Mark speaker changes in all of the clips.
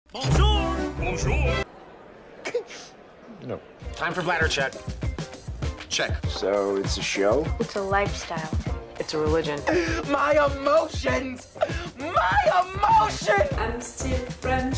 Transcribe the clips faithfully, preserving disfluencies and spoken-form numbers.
Speaker 1: Bonjour! Bonjour!
Speaker 2: No. Time for bladder check.
Speaker 1: Check.
Speaker 2: So, it's a show?
Speaker 3: It's a lifestyle.
Speaker 4: It's a religion.
Speaker 2: My emotions! My emotions!
Speaker 5: I'm still French.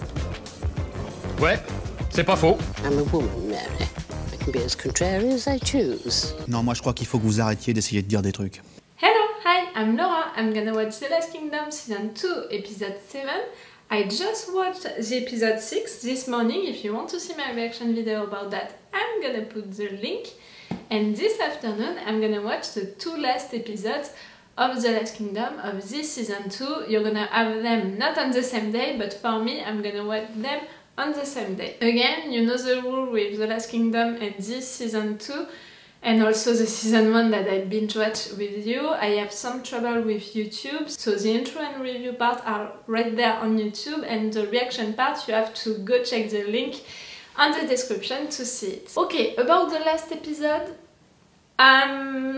Speaker 6: Ouais, c'est pas faux.
Speaker 7: I'm a woman, Mary. I can be as contrary as I choose.
Speaker 8: Non, moi je crois qu'il faut que vous arrêtiez d'essayer de dire des trucs.
Speaker 5: Hello, hi, I'm Laura. I'm gonna watch The Last Kingdom Season two, Episode seven. I just watched the Episode six this morning. If you want to see my reaction video about that, I'm gonna put the link. And this afternoon, I'm gonna watch the two last episodes of The Last Kingdom of this Season two. You're gonna have them not on the same day, but for me, I'm gonna watch them on the same day. Again, you know the rule with The Last Kingdom and this Season two, and also the Season one that I binge watched with you. I have some trouble with YouTube, so the intro and review part are right there on YouTube, and the reaction part, you have to go check the link on the description to see it. Okay, about the last episode, I'm,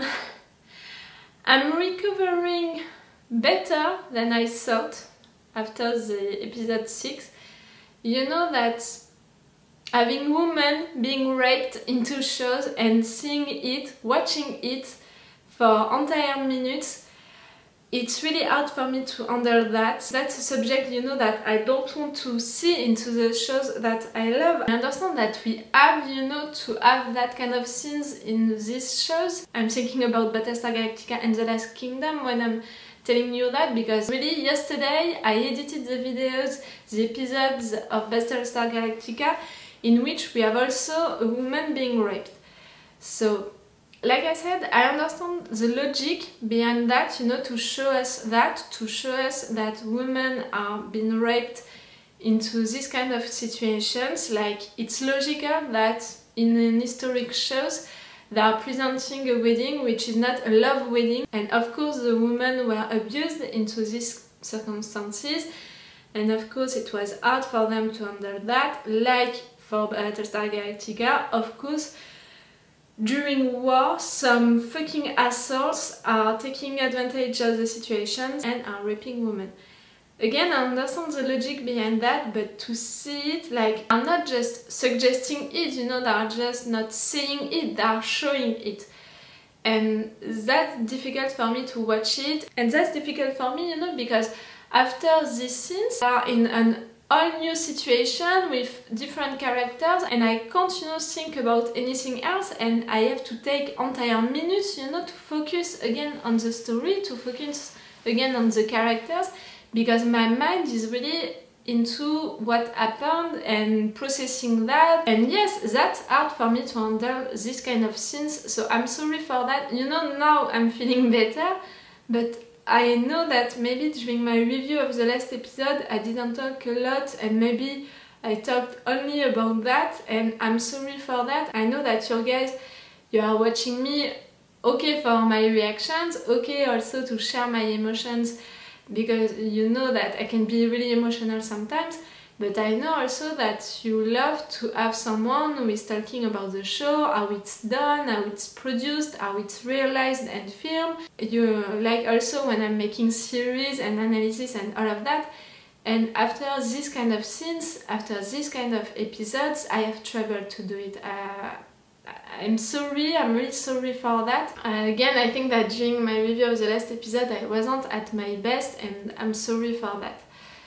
Speaker 5: I'm recovering better than I thought after the episode six. You know that having women being raped into shows and seeing it, watching it for entire minutes, it's really hard for me to handle that. That's a subject, you know, that I don't want to see into the shows that I love. I understand that we have, you know, to have that kind of scenes in these shows. I'm thinking about Battlestar Galactica and The Last Kingdom when I'm telling you that, because really yesterday I edited the videos, the episodes of Battlestar Galactica, in which we have also a woman being raped. So, like I said, I understand the logic behind that, you know, to show us that, to show us that women are being raped into this kind of situations. Like, it's logical that in an historic shows they are presenting a wedding which is not a love wedding, and of course the women were abused into these circumstances, and of course it was hard for them to handle that. Like for Battlestar Galactica, of course, during war, some fucking assholes are taking advantage of the situation and are raping women. Again, I understand the logic behind that, but to see it, like, I'm not just suggesting it, you know, they are just not saying it, they are showing it. And that's difficult for me to watch it, and that's difficult for me, you know, because after these scenes, they are in an all new situation with different characters, and I can't, you know, think about anything else, and I have to take entire minutes, you know, to focus again on the story, to focus again on the characters, because my mind is really into what happened and processing that. And yes, that's hard for me to handle this kind of scenes, so I'm sorry for that. You know, now I'm feeling better, but I know that maybe during my review of the last episode I didn't talk a lot, and maybe I talked only about that, and I'm sorry for that. I know that you guys, you are watching me, okay, for my reactions, okay, also to share my emotions, because you know that I can be really emotional sometimes, but I know also that you love to have someone who is talking about the show, how it's done, how it's produced, how it's realized and filmed. You like also when I'm making series and analysis and all of that. And after this kind of scenes, after this kind of episodes, I have trouble to do it. Uh, I'm sorry, I'm really sorry for that. Uh, again, I think that during my review of the last episode I wasn't at my best, and I'm sorry for that.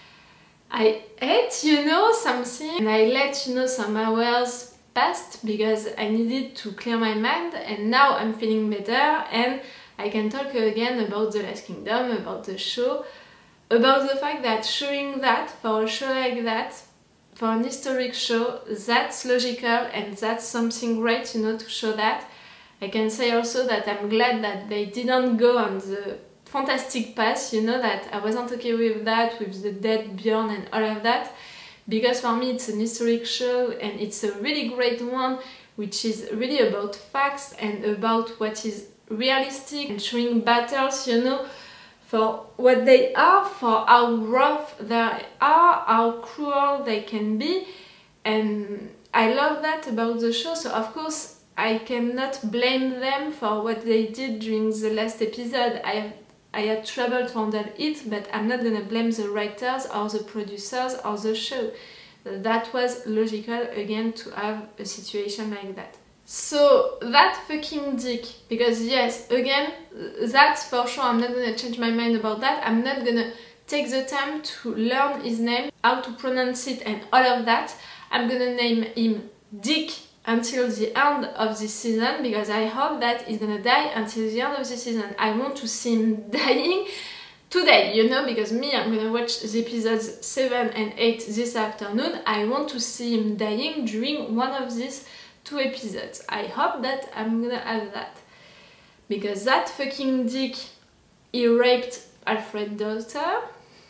Speaker 5: I ate, you know, something, and I let, you know, some hours passed because I needed to clear my mind, and now I'm feeling better and I can talk again about The Last Kingdom, about the show, about the fact that showing that for a show like that, for an historic show, that's logical and that's something great, you know, to show that. I can say also that I'm glad that they didn't go on the fantastic path, you know, that I wasn't okay with that, with the dead Bjorn and all of that, because for me it's an historic show and it's a really great one, which is really about facts and about what is realistic, and showing battles, you know, for what they are, for how rough they are, how cruel they can be, and I love that about the show. So of course I cannot blame them for what they did during the last episode. I I had trouble to handle it, but I'm not gonna blame the writers or the producers or the show. That was logical again to have a situation like that. So that fucking dick, because yes, again, that's for sure, I'm not gonna change my mind about that. I'm not gonna take the time to learn his name, how to pronounce it and all of that. I'm gonna name him Dick until the end of this season, because I hope that he's gonna die until the end of the season. I want to see him dying today, you know, because me, I'm gonna watch the episodes seven and eight this afternoon. I want to see him dying during one of these two episodes. I hope that I'm gonna have that. Because that fucking dick, he raped Alfred's daughter.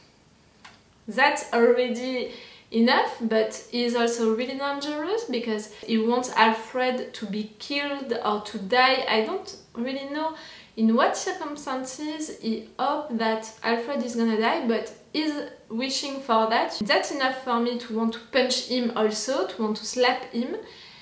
Speaker 5: That's already enough, but he's also really dangerous because he wants Alfred to be killed or to die. I don't really know in what circumstances he hopes that Alfred is gonna die, but he's wishing for that. That's enough for me to want to punch him also, to want to slap him.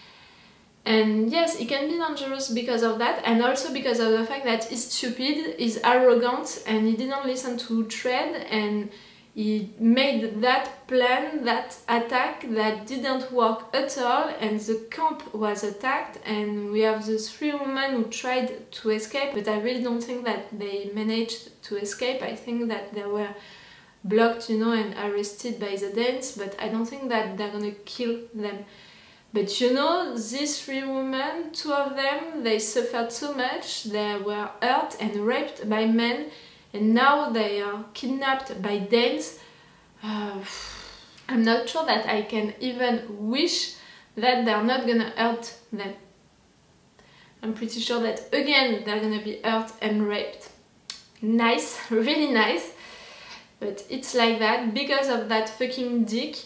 Speaker 5: And yes, he can be dangerous because of that, and also because of the fact that he's stupid, he's arrogant, and he didn't listen to Thread, and he made that plan, that attack that didn't work at all, and the camp was attacked, and we have the three women who tried to escape, but I really don't think that they managed to escape. I think that they were blocked, you know, and arrested by the Danes, but I don't think that they're gonna kill them. But you know, these three women, two of them, they suffered so much, they were hurt and raped by men, and now they are kidnapped by Danes. Uh, I'm not sure that I can even wish that they're not gonna hurt them. I'm pretty sure that again they're gonna be hurt and raped. Nice, really nice. But it's like that because of that fucking dick.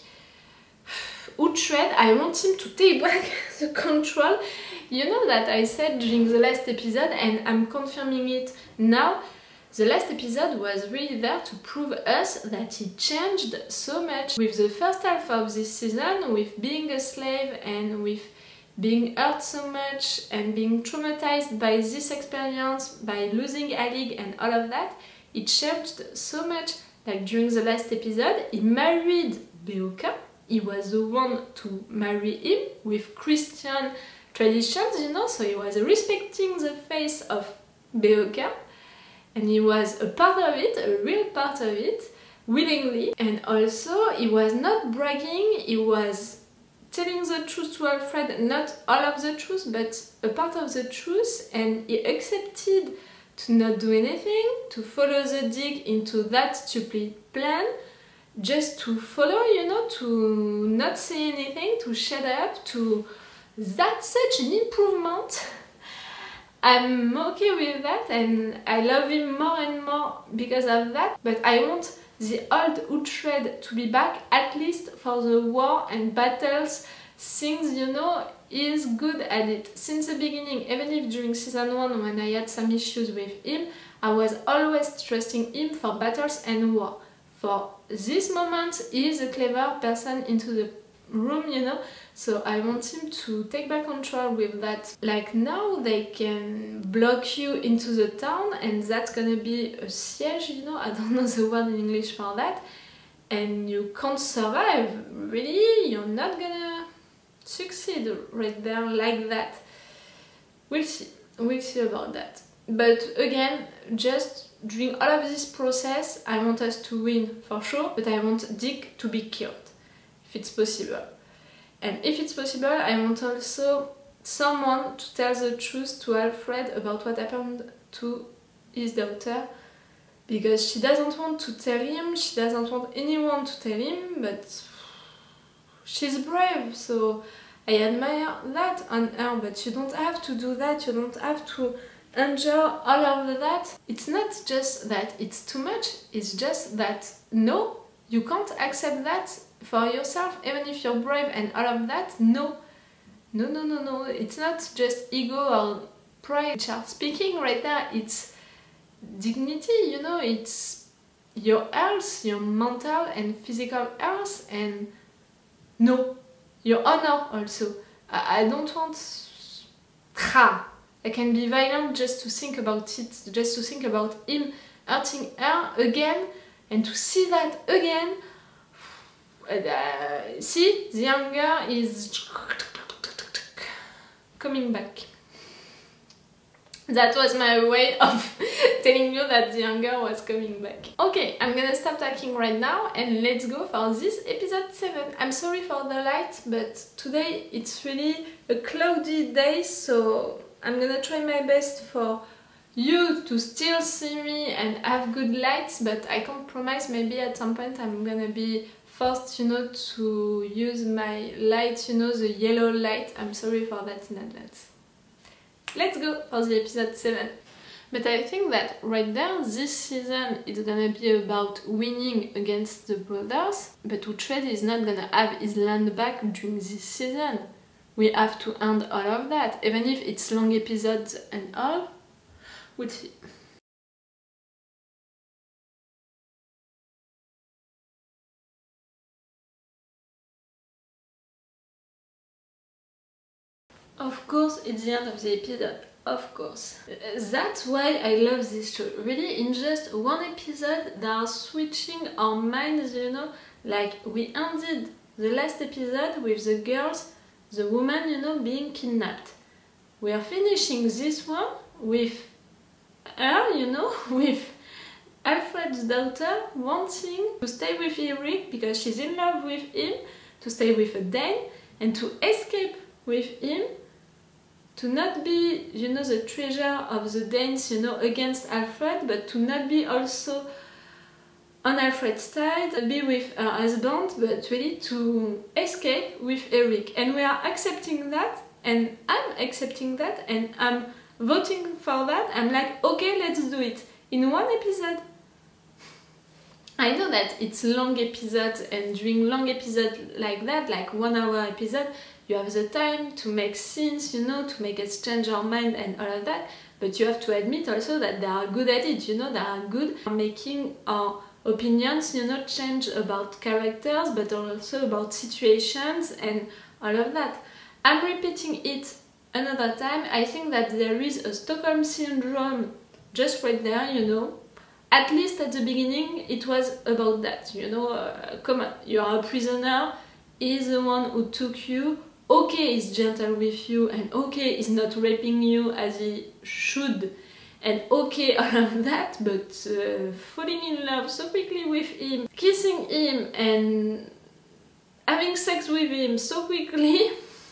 Speaker 5: Uhtred, I want him to take back the control. You know that I said during the last episode, and I'm confirming it now. The last episode was really there to prove us that he changed so much. With the first half of this season, with being a slave and with being hurt so much and being traumatized by this experience, by losing Alig and all of that, he changed so much. Like during the last episode, he married Beocca. He was the one to marry him with Christian traditions, you know, so he was respecting the faith of Beocca. And he was a part of it, a real part of it, willingly. And also, he was not bragging, he was telling the truth to Alfred, not all of the truth, but a part of the truth, and he accepted to not do anything, to follow the dig into that stupid plan, just to follow, you know, to not say anything, to shut up, to... That's such an improvement. I'm okay with that, and I love him more and more because of that, but I want the old Uhtred to be back, at least for the war and battles, things, you know, he's good at it. Since the beginning, even if during season one when I had some issues with him, I was always trusting him for battles and war. For this moment, he is a clever person into the room, you know, so I want him to take back control with that. Like now they can block you into the town, and that's gonna be a siege, you know, I don't know the word in English for that, and you can't survive, really, you're not gonna succeed right there like that. We'll see, we'll see about that. But again, just during all of this process, I want us to win for sure, but I want Dick to be killed, if it's possible. And if it's possible, I want also someone to tell the truth to Alfred about what happened to his daughter, because she doesn't want to tell him, she doesn't want anyone to tell him, but she's brave, so I admire that on her, but you don't have to do that, you don't have to endure all of that. It's not just that it's too much, it's just that no, you can't accept that for yourself, even if you're brave and all of that. No, no, no, no, no. It's not just ego or pride which are speaking right there. It's dignity, you know. It's your health, your mental and physical health, and no, your honor also. I, I don't want... Ha! I can be violent just to think about it, just to think about him hurting her again, and to see that again, uh, see, the anger is coming back. That was my way of telling you that the anger was coming back. Okay, I'm gonna stop talking right now and let's go for this episode seven. I'm sorry for the light, but today it's really a cloudy day, so I'm gonna try my best for you to still see me and have good lights, but I can't promise. Maybe at some point I'm gonna be forced, you know, to use my light, you know, the yellow light. I'm sorry for that in advance. Let's go for the episode seven. But I think that right there, this season is gonna be about winning against the brothers, but Uhtred is not gonna have his land back during this season. We have to end all of that, even if it's long episodes and all. We'll see. Of course, it's the end of the episode, of course. That's why I love this show. Really, in just one episode, they are switching our minds, you know, like we ended the last episode with the girls, the woman, you know, being kidnapped. We are finishing this one with her, you know, with Alfred's daughter wanting to stay with Eric because she's in love with him, to stay with a Dane, and to escape with him, to not be, you know, the treasure of the Danes, you know, against Alfred, but to not be also on Alfred's side, be with her husband, but really to escape with Eric. And we are accepting that, and I'm accepting that, and I'm voting for that. I'm like, okay, let's do it. In one episode. I know that it's long episodes, and during long episodes like that, like one hour episode, you have the time to make scenes, you know, to make us change our mind and all of that, but you have to admit also that they are good at it, you know, they are good at making our opinions, you know, change about characters, but also about situations and all of that. I'm repeating it another time. I think that there is a Stockholm Syndrome just right there, you know. At least at the beginning it was about that, you know, uh, come on, you are a prisoner, he's the one who took you, okay, he's gentle with you, and okay, he's not raping you as he should, and okay, all of that, but uh, falling in love so quickly with him, kissing him, and having sex with him so quickly.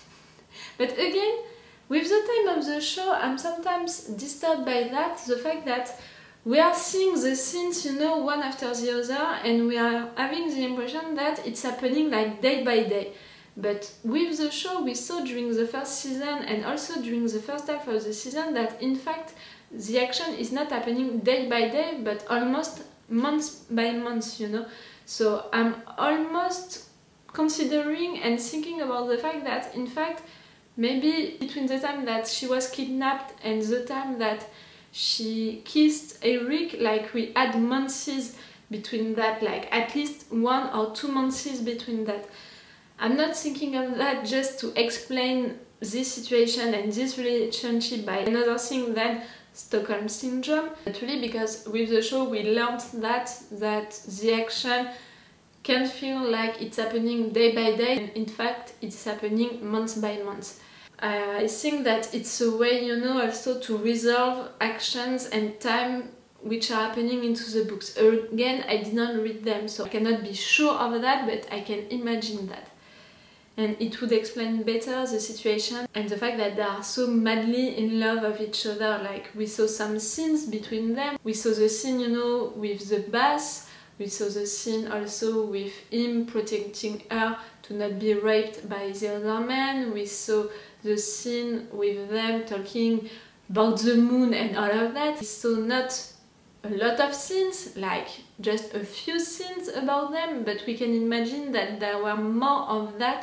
Speaker 5: But again, with the time of the show, I'm sometimes disturbed by that, the fact that we are seeing the scenes, you know, one after the other, and we are having the impression that it's happening like day by day. But with the show, we saw during the first season and also during the first half of the season that in fact the action is not happening day by day, but almost month by month, you know. So I'm almost considering and thinking about the fact that in fact maybe between the time that she was kidnapped and the time that she kissed Eric, like we had months between that, like at least one or two months between that. I'm not thinking of that just to explain this situation and this relationship by another thing than Stockholm Syndrome, but really because with the show we learned that that the action can feel like it's happening day by day, and in fact it's happening month by month. I think that it's a way, you know, also to resolve actions and time which are happening into the books. Again, I did not read them, so I cannot be sure of that, but I can imagine that. And it would explain better the situation and the fact that they are so madly in love of each other. Like, we saw some scenes between them. We saw the scene, you know, with the bath. We saw the scene also with him protecting her to not be raped by the other man. We saw the scene with them talking about the moon and all of that. We saw not a lot of scenes, like just a few scenes about them, but we can imagine that there were more of that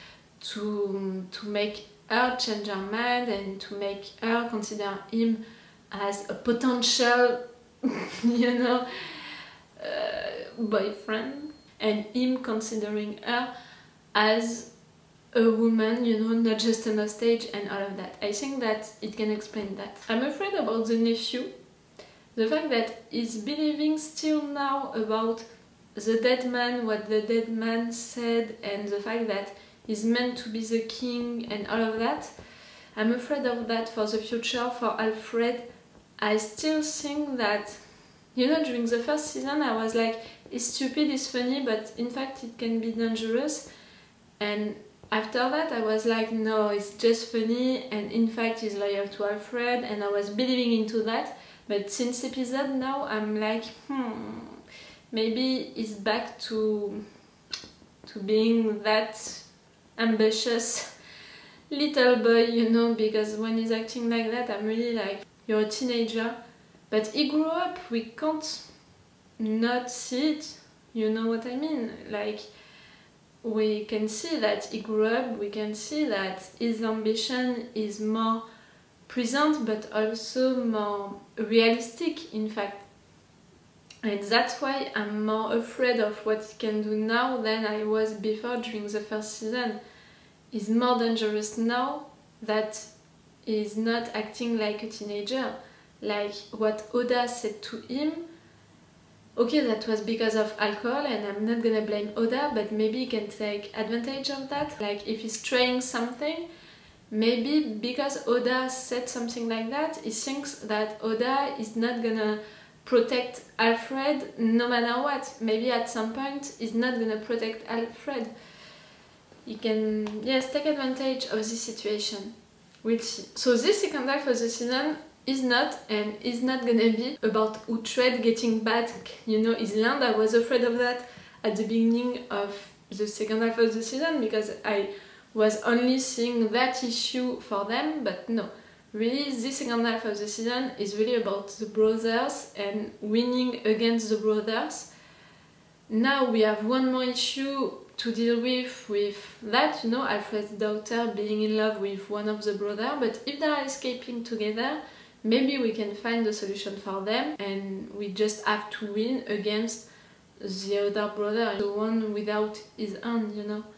Speaker 5: to, to make her change her mind and to make her consider him as a potential, you know, uh, boyfriend, and him considering her as a woman, you know, not just an hostage and all of that. I think that it can explain that. I'm afraid about the nephew, The fact that he's believing still now about the dead man, what the dead man said, and the fact that he's meant to be the king and all of that. I'm afraid of that for the future, for Alfred. I still think that, you know, during the first season I was like, it's stupid, it's funny, but in fact it can be dangerous. And after that I was like, no, it's just funny, and in fact he's loyal to Alfred, and I was believing into that. But since episode now I'm like, hmm, maybe he's back to, to being that ambitious little boy, you know, because when he's acting like that I'm really like, you're a teenager. But he grew up, we can't not see it, you know what I mean? Like, we can see that he grew up, we can see that his ambition is more present but also more realistic, in fact. And that's why I'm more afraid of what he can do now than I was before during the first season. He's more dangerous now that he's not acting like a teenager. Like what Oda said to him, okay, that was because of alcohol, and I'm not gonna blame Oda, but maybe he can take advantage of that. Like if he's trying something, maybe because Oda said something like that, he thinks that Oda is not gonna protect Alfred no matter what. Maybe at some point he's not gonna protect Alfred. He can, yes, take advantage of this situation. We'll see. So this second half of the season is not, and is not gonna be about Uhtred getting back, you know, his land. I was afraid of that at the beginning of the second half of the season because I was only seeing that issue for them, but no. Really, this second half of the season is really about the brothers and winning against the brothers. Now we have one more issue to deal with, with that, you know, Alfred's daughter being in love with one of the brothers, but if they are escaping together, maybe we can find a solution for them, and we just have to win against the other brother, the one without his hand, you know.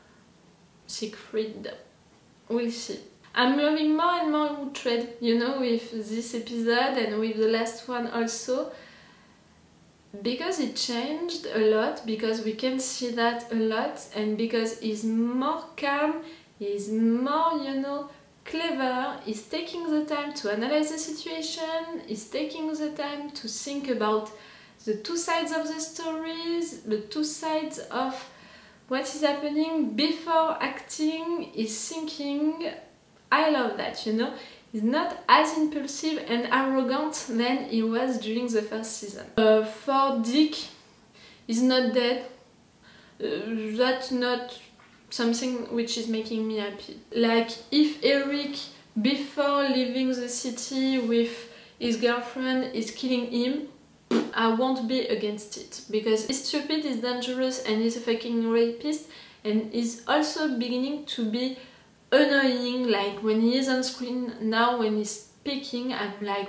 Speaker 5: Siegfried. We'll see. I'm loving more and more Uhtred, you know, with this episode and with the last one also, because it changed a lot, because we can see that a lot, and because he's more calm, he's more, you know, clever, he's taking the time to analyze the situation, he's taking the time to think about the two sides of the stories, the two sides of what is happening before acting, he's thinking. I love that, you know. He's not as impulsive and arrogant than he was during the first season. Uh, for Dick, he's not dead. Uh, that's not something which is making me happy. Like, if Eric, before leaving the city with his girlfriend, is killing him, I won't be against it. Because he's stupid, he's dangerous, and he's a fucking rapist, and he's also beginning to be annoying. Like when he is on screen now, when he's speaking, I'm like,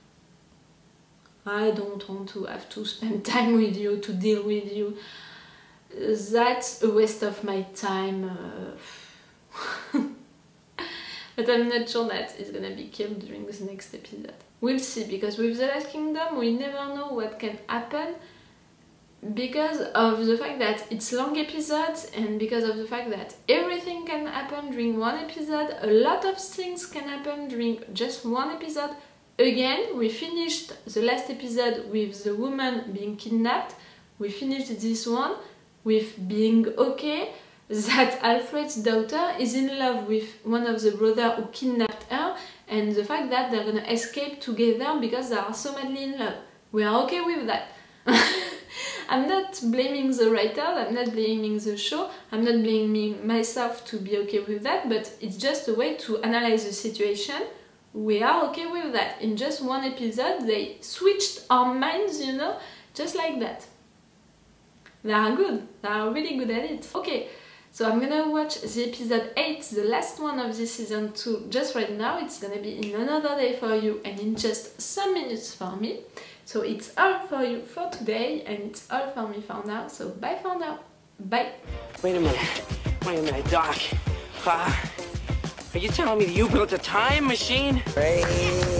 Speaker 5: I don't want to have to spend time with you, to deal with you. That's a waste of my time. Uh... But I'm not sure that he's gonna be killed during this next episode. We'll see, because with The Last Kingdom we never know what can happen, because of the fact that it's long episodes, and because of the fact that everything can happen during one episode. A lot of things can happen during just one episode. Again, we finished the last episode with the woman being kidnapped. We finished this one with being okay that Alfred's daughter is in love with one of the brothers who kidnapped her, and the fact that they're gonna escape together because they are so madly in love. We are okay with that. I'm not blaming the writer, I'm not blaming the show, I'm not blaming myself to be okay with that, but it's just a way to analyze the situation. We are okay with that. In just one episode, they switched our minds, you know, just like that. They are good, they are really good at it. Okay, so I'm gonna watch the episode eight, the last one of this season two, just right now. It's gonna be in another day for you and in just some minutes for me. So it's all for you for today, and it's all for me for now, so bye for now. Bye.
Speaker 3: Wait a minute. Wait a minute, Doc. Uh, are you telling me that you built a time machine? Crazy.